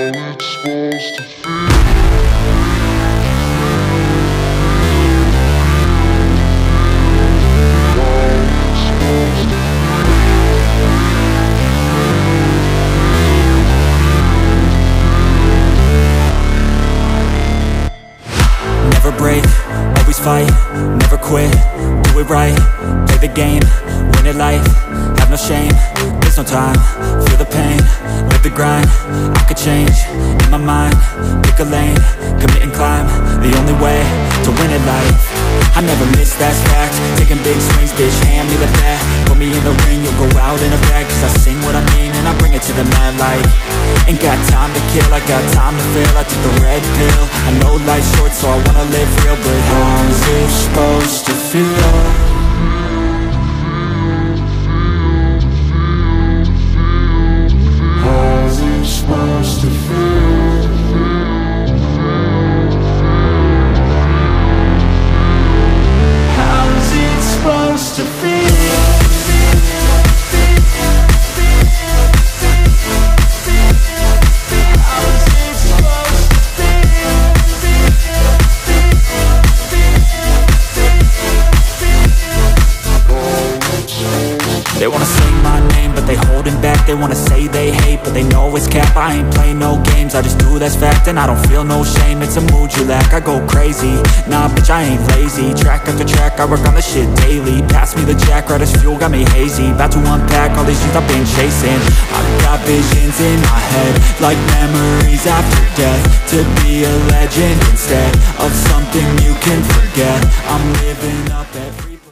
it's supposed to feel. Never break, always fight, never quit, do it right, play the game, win it life, have no shame, there's no time, feel the pain, live the grind, I could change, in my mind, pick a lane, commit and climb, the only way to win it life. I never miss, that's fact, taking big swings, bitch, hand me the bat, put me in the ring, you'll go out in a bag, cause I sing what I mean and I bring it to the mad light. Ain't got time to kill, I got time to feel, I took the red pill, I know life's short so I wanna live real, but how's it supposed to feel? How's it supposed to feel? How's it supposed to feel? They wanna sing my name, but they holding back. They wanna say they hate, but they know it's cap. I ain't play no games, I just do that's fact. And I don't feel no shame, it's a mood you lack. I go crazy, nah bitch I ain't lazy. Track after track, I work on this shit daily. Pass me the jack, right as fuel, got me hazy. About to unpack all these things I've been chasing. I've got visions in my head, like memories after death. To be a legend instead of something you can forget. I'm living up every